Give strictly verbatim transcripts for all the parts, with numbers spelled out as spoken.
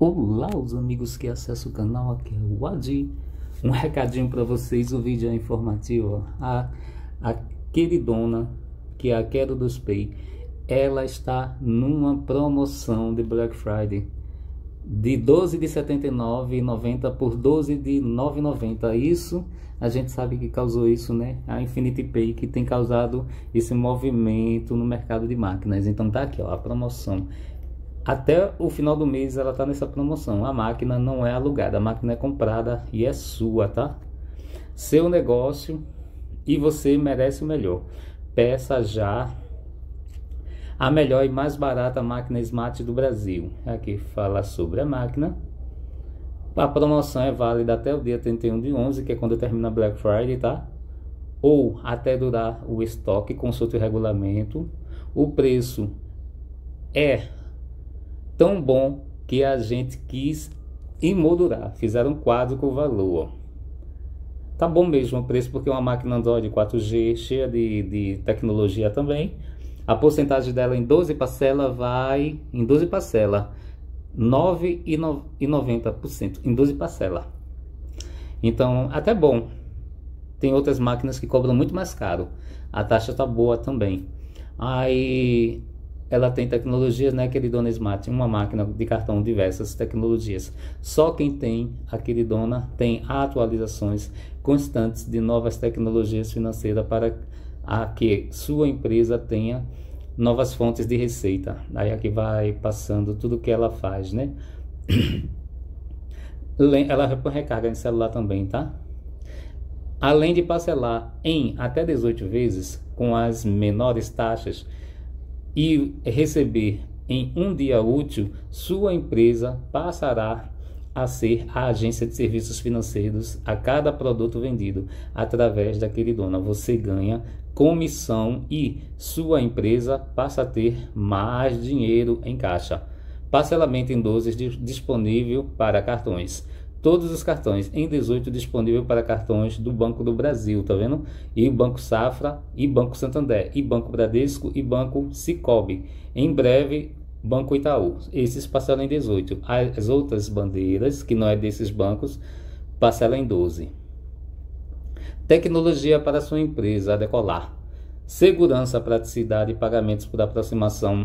Olá, os amigos que acessam o canal, aqui é o Adi. Um recadinho para vocês, o vídeo é informativo. A, a queridona, que é a Quero dos Pay, ela está numa promoção de Black Friday de doze de setenta e nove reais e noventa centavos por doze de nove reais e noventa centavos. Isso, a gente sabe que causou isso, né? A Infinity Pay, que tem causado esse movimento no mercado de máquinas. Então tá aqui, ó, a promoção. Até o final do mês ela tá nessa promoção. A máquina não é alugada, a máquina é comprada e é sua, tá? Seu negócio e você merece o melhor. Peça já a melhor e mais barata máquina Smart do Brasil. Aqui fala sobre a máquina. A promoção é válida até o dia trinta e um de onze, que é quando termina a Black Friday, tá? Ou até durar o estoque, consulte o regulamento. O preço é tão bom que a gente quis emoldurar, fizeram um quadro com o valor. Tá bom mesmo o preço, porque é uma máquina Android quatro G, cheia de, de tecnologia também. A porcentagem dela em doze parcelas vai, em doze parcelas, nove vírgula noventa por cento em doze parcelas. Então, até bom. Tem outras máquinas que cobram muito mais caro. A taxa tá boa também. Aí ela tem tecnologias, né, queridona Smart, uma máquina de cartão, diversas tecnologias. Só quem tem a queridona tem atualizações constantes de novas tecnologias financeiras para a que sua empresa tenha novas fontes de receita. Aí aqui vai passando tudo que ela faz, né? Ela recarga em celular também, tá? Além de parcelar em até dezoito vezes com as menores taxas e receber em um dia útil, sua empresa passará a ser a agência de serviços financeiros a cada produto vendido através da queridona. Você ganha comissão e sua empresa passa a ter mais dinheiro em caixa. Parcelamento em doze disponível para cartões. Todos os cartões em dezoito disponível para cartões do Banco do Brasil, tá vendo? E Banco Safra, e Banco Santander, e Banco Bradesco, e Banco Sicoob. Em breve, Banco Itaú. Esses parcelam em dezoito. As outras bandeiras, que não é desses bancos, parcelam em doze. Tecnologia para sua empresa a decolar. Segurança, praticidade e pagamentos por aproximação.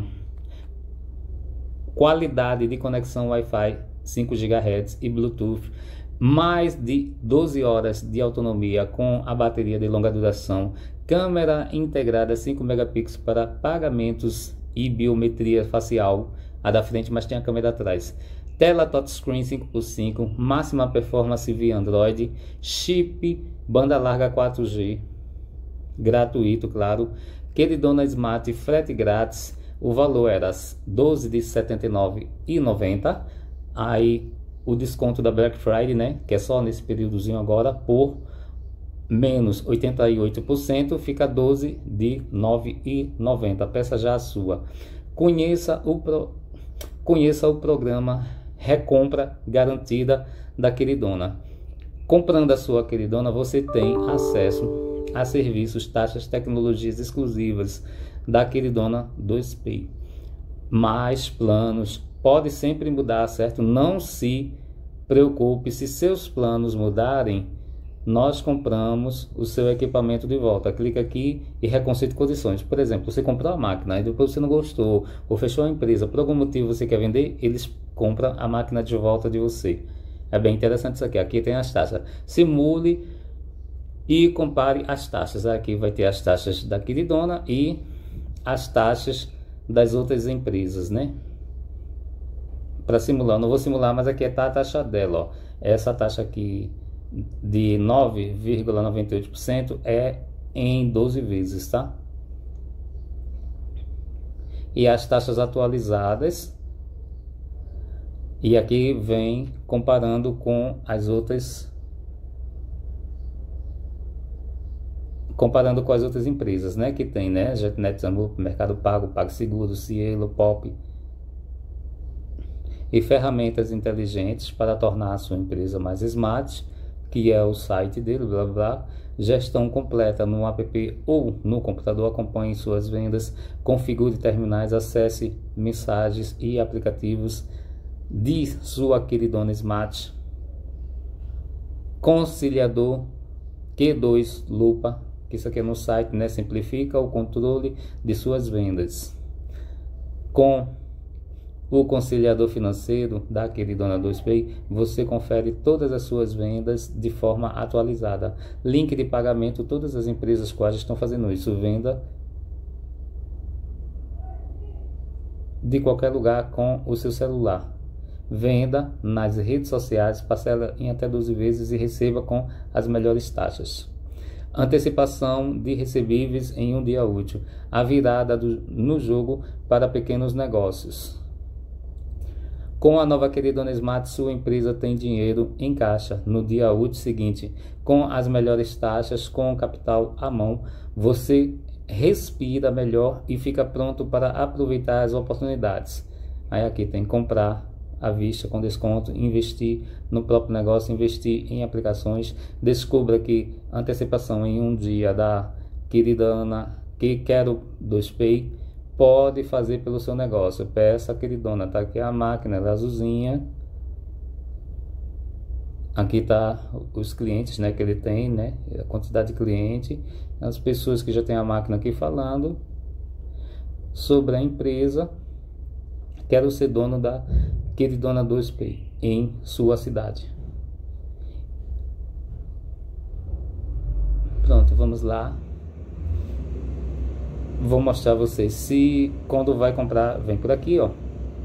Qualidade de conexão Wi-Fi cinco gigahertz e Bluetooth, mais de doze horas de autonomia com a bateria de longa duração, câmera integrada cinco megapixels para pagamentos e biometria facial, a da frente, mas tem a câmera atrás, tela touchscreen cinco por cinco, máxima performance via Android, chip, banda larga quatro G, gratuito, claro, queridona Smart, frete grátis. O valor era doze de setenta e nove reais e noventa centavos. Aí o desconto da Black Friday, né, que é só nesse períodozinho agora, por menos oitenta e oito por cento, fica doze de nove reais e noventa centavos. Peça já a sua. Conheça o, pro... Conheça o programa Recompra Garantida da queridona. Comprando a sua queridona, você tem acesso a serviços, taxas, tecnologias exclusivas da queridona dois Pay. Mais planos. Pode sempre mudar, certo? Não se preocupe, se seus planos mudarem, nós compramos o seu equipamento de volta. Clica aqui e reconcile condições. Por exemplo, você comprou a máquina e depois você não gostou, ou fechou a empresa, por algum motivo você quer vender, eles compram a máquina de volta de você. É bem interessante isso aqui. Aqui tem as taxas. Simule e compare as taxas. Aqui vai ter as taxas da queridona e as taxas das outras empresas, né? Para simular, não vou simular, mas aqui está a taxa dela, ó. Essa taxa aqui de nove vírgula noventa e oito por cento é em doze vezes, tá? E as taxas atualizadas, e aqui vem comparando com as outras, comparando com as outras empresas, né, que tem, né, JetNet, Zambu, Mercado Pago, PagSeguro, Cielo, Pop, e ferramentas inteligentes para tornar a sua empresa mais smart, que é o site dele, blá blá, gestão completa no app ou no computador, acompanhe suas vendas, configure terminais, acesse mensagens e aplicativos de sua queridona Smart, conciliador Q dois Lupa, que isso aqui é no site, né? Simplifica o controle de suas vendas. Com o conciliador financeiro da queridona dois Pay, você confere todas as suas vendas de forma atualizada. Link de pagamento, todas as empresas quais estão fazendo isso. Venda de qualquer lugar com o seu celular. Venda nas redes sociais, parcela em até doze vezes e receba com as melhores taxas. Antecipação de recebíveis em um dia útil. A virada do, no jogo para pequenos negócios. Com a nova queridona Smart, sua empresa tem dinheiro em caixa no dia útil seguinte. Com as melhores taxas, com o capital à mão, você respira melhor e fica pronto para aproveitar as oportunidades. Aí aqui tem comprar à vista com desconto, investir no próprio negócio, investir em aplicações. Descubra que antecipação em um dia da queridona que quero dois Pay pode fazer pelo seu negócio. Peça, queridona, tá aqui a máquina, ela é azulzinha. Aqui tá os clientes, né, que ele tem, né, a quantidade de cliente, as pessoas que já tem a máquina aqui falando sobre a empresa. Quero ser dono da queridona dois Pay em sua cidade. Pronto, vamos lá. Vou mostrar a vocês se quando vai comprar, vem por aqui, ó.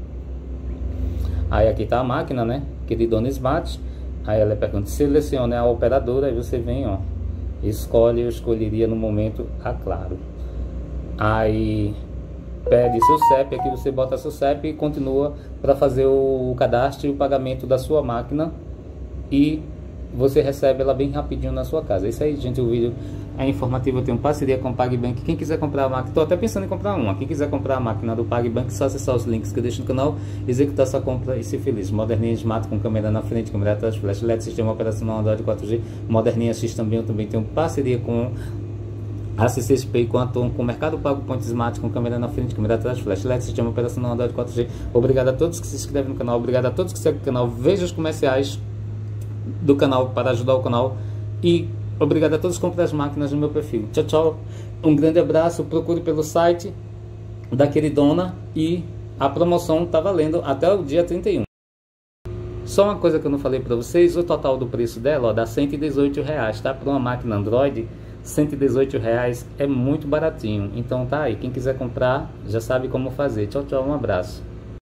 Aí aqui tá a máquina, né, queridona Smart. Aí ela pergunta, selecione a operadora, aí você vem, ó, escolhe, eu escolheria no momento a Claro. Aí pede seu C E P, aqui você bota seu C E P e continua para fazer o cadastro e o pagamento da sua máquina, e você recebe ela bem rapidinho na sua casa. É isso aí, gente, o vídeo é informativo. Eu tenho parceria com o PagBank. Quem quiser comprar a máquina, estou até pensando em comprar uma. Quem quiser comprar a máquina do PagBank, só acessar os links que eu deixo no canal, executar sua compra e ser feliz. Moderninha Smart com câmera na frente, câmera atrás, flash L E D, sistema operacional Android quatro G. Moderninha X também, eu também tenho parceria com a C C Pay, com a Tom, com o Mercado Pago Ponto Smart com câmera na frente, câmera atrás, flash L E D, sistema operacional Android quatro G. Obrigado a todos que se inscrevem no canal, obrigado a todos que seguem o canal. Veja os comerciais do canal para ajudar o canal, e obrigado a todos que compram as máquinas no meu perfil. Tchau, tchau, um grande abraço. Procure pelo site da queridona e a promoção tá valendo até o dia trinta e um. Só uma coisa que eu não falei para vocês, o total do preço dela, ó, dá cento e dezoito reais, tá? Para uma máquina Android, cento e dezoito reais é muito baratinho. Então tá aí, quem quiser comprar já sabe como fazer. Tchau, tchau, um abraço.